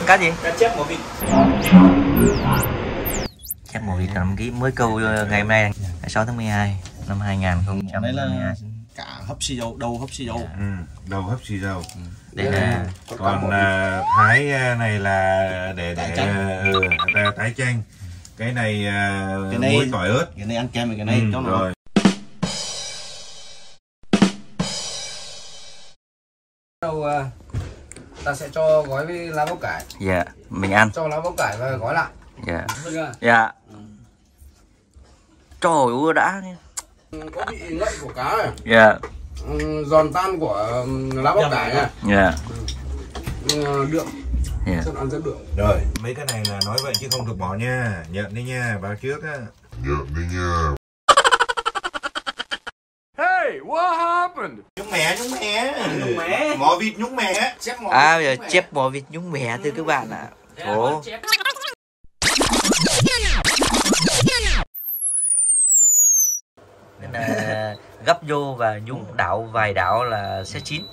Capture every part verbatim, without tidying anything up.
Cá gì? Cá chép mỏ vịt. Chép mỏ vịt năm ký mới câu ngày hôm nay ngày sáu tháng mười hai năm hai nghìn không trăm hai mươi hai. Cả hấp xì dầu, đầu hấp xì dầu. Ừ, đầu hấp xì dầu. Ừ. Đây là còn uh, thái này là để để uh, uh, thái chanh. Cái này, uh, cái này muối tỏi ớt. Cái này ăn kem với cái này ừ, cho nó. Rồi. Đầu uh, ta sẽ cho gói với lá bắp cải. dạ yeah, mình ăn. Cho lá bắp cải và gói lại. dạ dạ trời ơi đã Có vị ngậy của cá này. dạ yeah. Giòn tan của lá bắp cải nha. dạ Đượm. yeah. Rất ăn rất đượm. Rồi, mấy cái này là nói vậy chứ không được bỏ nha. Nhận đi nha, báo trước á. Nhận đi nha. Hey, what happened? Nhúng mẹ, nhúng mẹ. Nhúng mẹ. Mỏ vịt nhúng mẹ. Chép mỏ à bây giờ chép mỏ vịt nhúng mẹ thưa các bạn ạ. Ồ. Nên là gấp vô và nhúng đảo vài đảo là sẽ chín.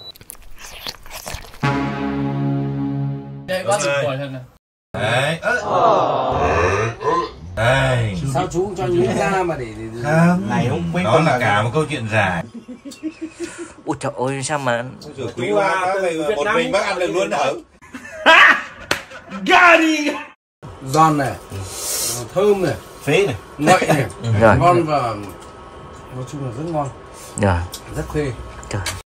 Đây có thịt bò hơn này. Đấy. Đây. Sao chú cũng cho nhúng ra mà để, để... Không. Này không biết. Đó là cả một câu chuyện dài. Ôi trời ơi sao mà Quý quá, bác này một mình bác ăn được luôn hả? Gary. Giòn này, thơm này, Phế này, ngậy này, rồi. ngon và nói chung là rất ngon, rồi rất phê. trời.